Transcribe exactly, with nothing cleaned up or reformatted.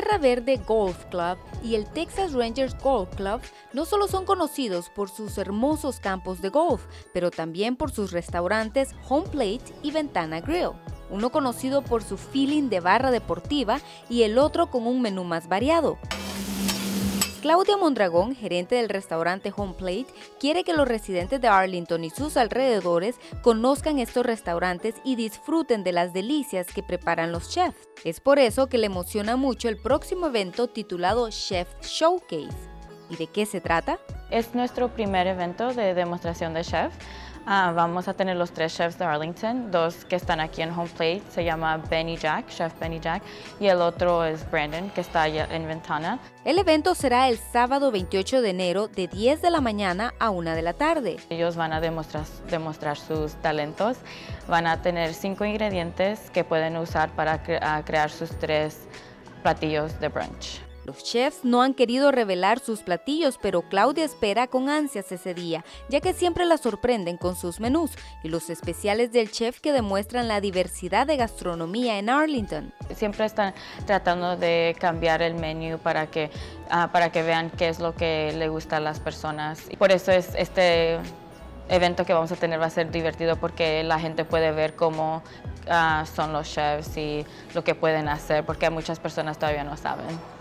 Tierra Verde Golf Club y el Texas Rangers Golf Club no solo son conocidos por sus hermosos campos de golf, pero también por sus restaurantes Home Plate y Ventana Grill, uno conocido por su feeling de barra deportiva y el otro con un menú más variado. Claudia Mondragón, gerente del restaurante Home Plate, quiere que los residentes de Arlington y sus alrededores conozcan estos restaurantes y disfruten de las delicias que preparan los chefs. Es por eso que le emociona mucho el próximo evento titulado Chef Showcase. ¿Y de qué se trata? Es nuestro primer evento de demostración de chef. Uh, vamos a tener los tres chefs de Arlington, dos que están aquí en Home Plate, se llama Benny Jack, Chef Benny Jack, y el otro es Brandon, que está allá en Ventana. El evento será el sábado veintiocho de enero de diez de la mañana a una de la tarde. Ellos van a demostrar, demostrar sus talentos, van a tener cinco ingredientes que pueden usar para cre uh, crear sus tres platillos de brunch. Los chefs no han querido revelar sus platillos, pero Claudia espera con ansias ese día, ya que siempre la sorprenden con sus menús y los especiales del chef que demuestran la diversidad de gastronomía en Arlington. Siempre están tratando de cambiar el menú para que, uh, para que vean qué es lo que le gusta a las personas. Por eso es este evento que vamos a tener va a ser divertido porque la gente puede ver cómo uh, son los chefs y lo que pueden hacer, porque muchas personas todavía no saben.